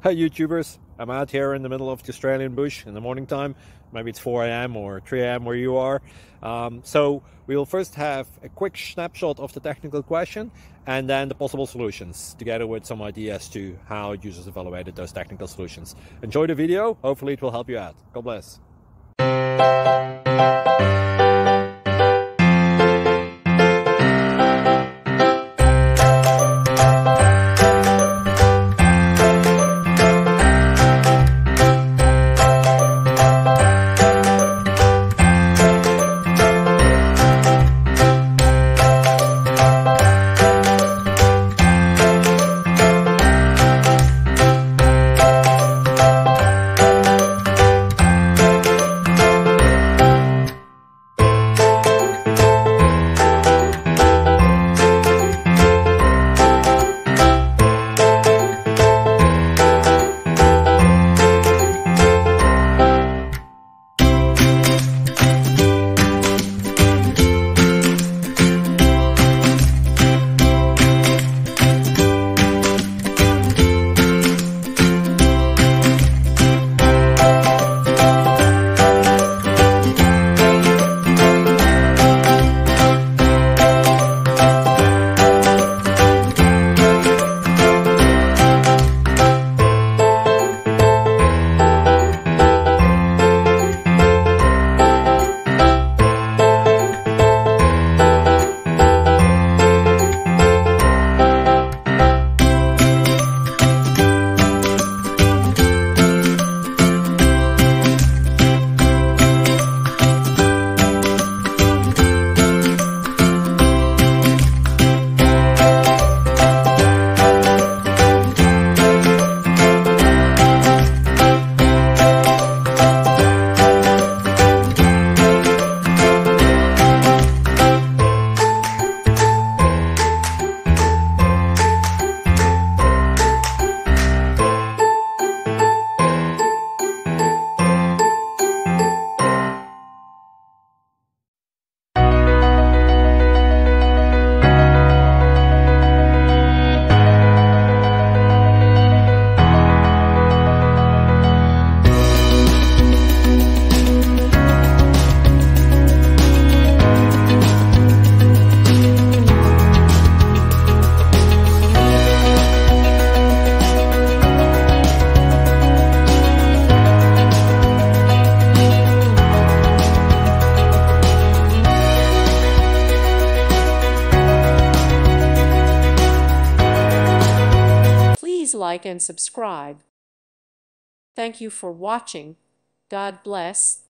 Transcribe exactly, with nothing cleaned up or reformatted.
Hi YouTubers, I'm out here in the middle of the Australian bush in the morning time. Maybe it's four A M or three A M where you are. Um, so we'll first have a quick snapshot of the technical question and then the possible solutions, together with some ideas to how users evaluated those technical solutions. Enjoy the video, hopefully it will help you out. God bless. Please like and subscribe. Thank you for watching. God bless.